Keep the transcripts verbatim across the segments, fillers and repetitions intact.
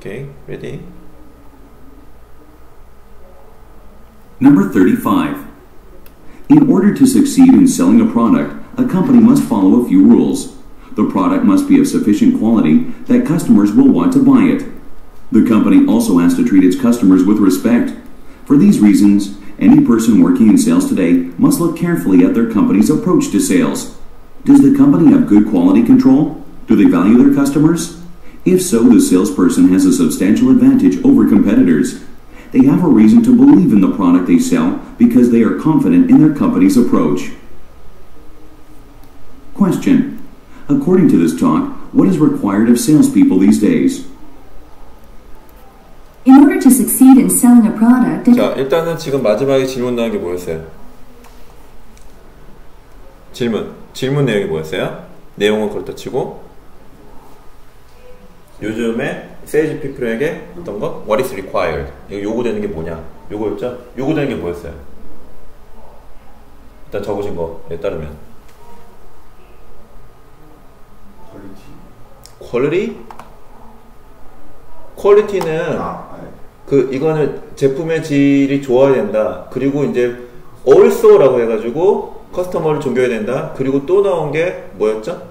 Okay, ready? Number thirty-five. In order to succeed in selling a product, a company must follow a few rules. The product must be of sufficient quality that customers will want to buy it. The company also has to treat its customers with respect. For these reasons, any person working in sales today must look carefully at their company's approach to sales. Does the company have good quality control? Do they value their customers? If so, the salesperson has a substantial advantage over competitors. They have a reason to believe in the product they sell because they are confident in their company's approach. Question. According to this talk, what is required of salespeople these days? In order to succeed in selling a product, 자, 일단은 지금 마지막에 질문 나온 게 뭐였어요? 질문. 질문 내용이 뭐였어요? 내용은 그렇다 치고 요즘에 세일즈 피플에게 어떤 거? What is required? 이거 요구되는 게 뭐냐? 요거였죠? 요구되는 게 뭐였어요? 일단 적으신 거에 따르면 퀄리티? 퀄리티는 아, 그 이거는 제품의 질이 좋아야 된다. 그리고 이제 also라고 해가지고 커스터머를 존경해야 된다. 그리고 또 나온 게 뭐였죠?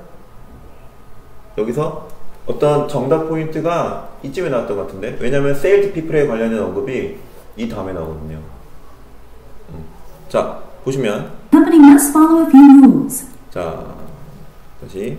여기서 어떤 정답 포인트가 이쯤에 나왔던 것 같은데, 왜냐면 세일즈 피플에 관련된 언급이 이 다음에 나오거든요. 음. 자, 보시면 company must follow a few rules. 자, 다시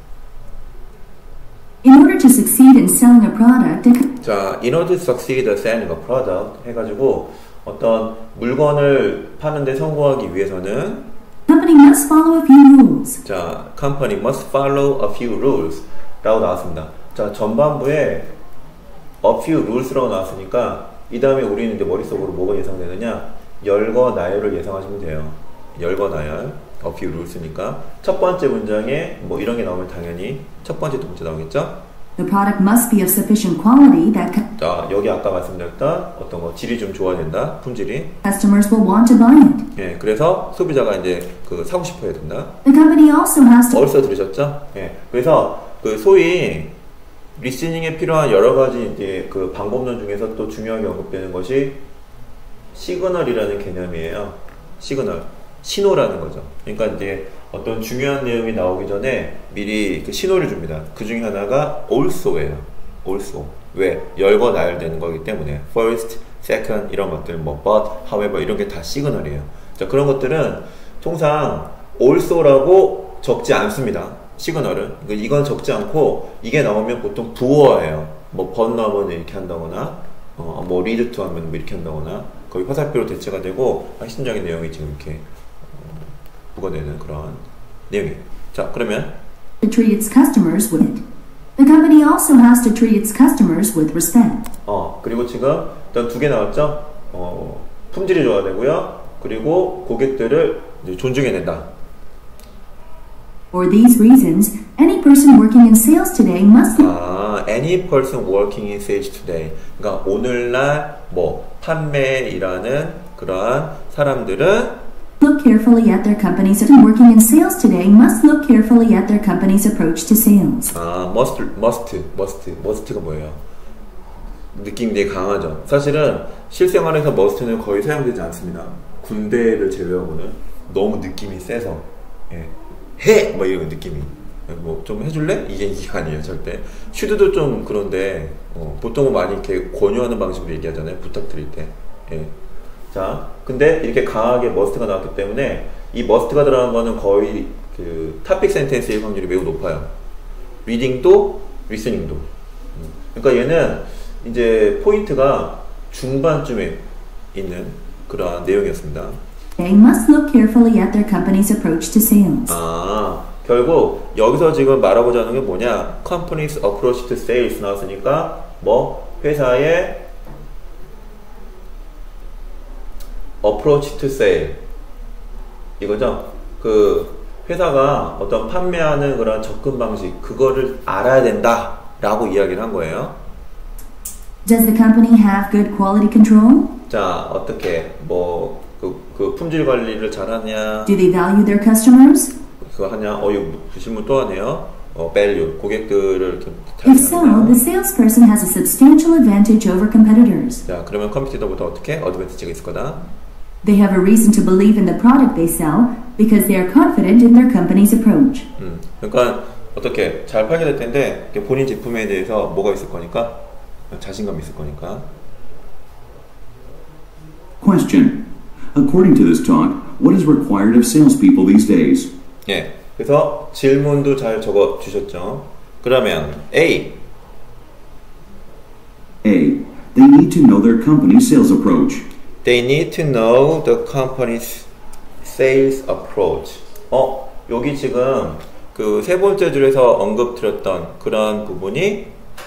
In order to succeed in selling a product, 자, in order to succeed in selling a product 해가지고 어떤 물건을 파는데 성공하기 위해서는 company must follow a few rules. 자, company must follow a few rules 라고 나왔습니다. 자, 전반부에 a few rules라고 나왔으니까 이 다음에 우리는 이제 머릿속으로 뭐가 예상되느냐, 열과 나열을 예상하시면 돼요. 열과 나열, a few rules니까 첫 번째 문장에 뭐 이런 게 나오면 당연히 첫 번째, 두 번째 나오겠죠? The product must be of sufficient quality that 자, 여기 아까 말씀드렸던 어떤 거 질이 좀 좋아야 된다, 품질이. customers will want to buy it. 예, 그래서 소비자가 이제 그 사고 싶어야 된다. The company also has to 벌써 들으셨죠? 예, 그래서 그 소위 리스닝에 필요한 여러 가지 이제 그 방법론 중에서 또 중요하게 언급되는 것이 시그널이라는 개념이에요. 시그널, 신호라는 거죠. 그러니까 이제 어떤 중요한 내용이 나오기 전에 미리 그 신호를 줍니다. 그 중에 하나가 also예요. also. 왜? 열과 나열되는 거기 때문에 first, second 이런 것들, 뭐 but, however 이런 게 다 시그널이에요. 자, 그런 것들은 통상 also라고 적지 않습니다. 시그널은. 이건 적지 않고 이게 나오면 보통 부호예요. 뭐 but 나오면 이렇게 한다거나 어, 뭐 lead to 하면 뭐 이렇게 한다거나 거의 화살표로 대체가 되고 핵심적인 내용이 지금 이렇게 어, 부과되는 그런 내용이에요. 자, 그러면 to treat its customers with it. The company also has to treat its customers with respect. 어, 그리고 지금 일단 두 개 나왔죠? 어, 품질이 좋아야 되고요. 그리고 고객들을 이제 존중해야 된다. For these reasons, any person working in sales today must 아, any person working in sales today. 그러니까 오늘날 뭐 판매일하는 그러한 사람들은 look carefully at their company's working in sales today must look carefully at their company's approach to sales. 아, must, must, must, must가 뭐예요? 느낌이 되게 강하죠. 사실은 실생활에서 must는 거의 사용되지 않습니다. 군대를 제외하고는 너무 느낌이 세서 예. 해! 뭐 이런 느낌이 뭐 좀 해줄래? 이게 이게 아니에요 절대. 슈드도 좀 그런데 어, 보통은 많이 이렇게 권유하는 방식으로 얘기하잖아요. 부탁드릴 때. 예. 자, 근데 이렇게 강하게 must가 나왔기 때문에 이 must가 들어간 거는 거의 그 topic sentence의 확률이 매우 높아요. reading도 listening도. 음. 그러니까 얘는 이제 포인트가 중반쯤에 있는 그런 내용이었습니다. They must look carefully at their company's approach to sales. 아, 결국 여기서 지금 말하고자 하는 게 뭐냐? Company's approach to sales 나왔으니까 뭐 회사의 approach to sale 이거죠? 그 회사가 어떤 판매하는 그런 접근 방식 그거를 알아야 된다 라고 이야기를 한 거예요. Does the company have good quality control? 자, 어떻게 뭐 그, 그 품질 관리를 잘하냐? Do they value their customers? 그거 하냐? 어, 이거 질문 또 하네요. 어, value, 고객들을 이렇게 If so, the 타겟하는데요. salesperson has a substantial advantage over competitors. 자, 그러면 컴피티터보다 어떻게 어드밴티지가 있을 거다. They have a reason to believe in the product they sell because they are confident in their company's approach. 음, 그러니까 어떻게 잘 팔게 될 텐데 본인 제품에 대해서 뭐가 있을 거니까 자신감이 있을 거니까. Question. According to this talk, what is required of salespeople these days? 예, 그래서 질문도 잘 적어 주셨죠. 그러면 A. A. They need to know their company's sales approach. They need to know the company's sales approach. 어, 여기 지금 그 세 번째 줄에서 언급드렸던 그런 부분이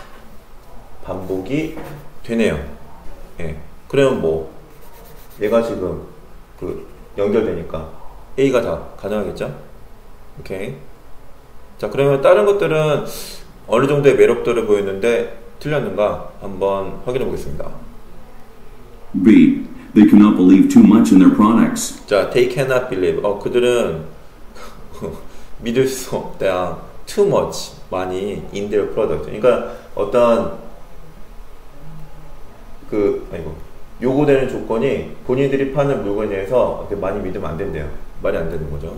반복이 되네요. 예, 그러면 뭐 얘가 지금 그 연결되니까 A가 다 가능하겠죠? 오케이. 자, 그러면 다른 것들은 어느 정도의 매력도를 보였는데 틀렸는가 한번 확인해 보겠습니다. B. They cannot believe too much in their products. 자, they cannot believe. 어, 그들은 믿을 수 없다. too much. 많이 in their product. 그러니까 어떤 그 아이고 요구되는 조건이 본인들이 파는 물건에 대해서 많이 믿으면 안 된대요. 말이 안 되는 거죠.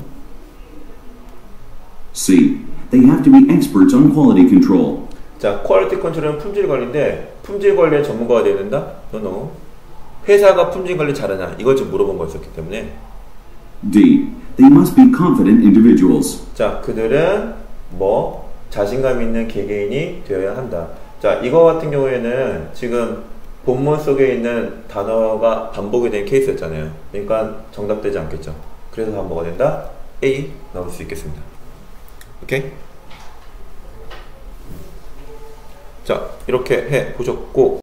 C. They have to be experts on quality control. 자, 퀄리티 컨트롤은 품질 관리인데 품질 관리에 전문가가 되야 된다? 노노. 회사가 품질 관리 잘하냐? 이걸 좀 물어본 거였었기 때문에. D. They must be confident individuals. 자, 그들은 뭐 자신감 있는 개개인이 되어야 한다. 자, 이거 같은 경우에는 지금 본문 속에 있는 단어가 반복이 된 케이스였잖아요. 그러니까 정답되지 않겠죠. 그래서 다 뭐가 된다? A 나올 수 있겠습니다. 오케이? 자, 이렇게 해 보셨고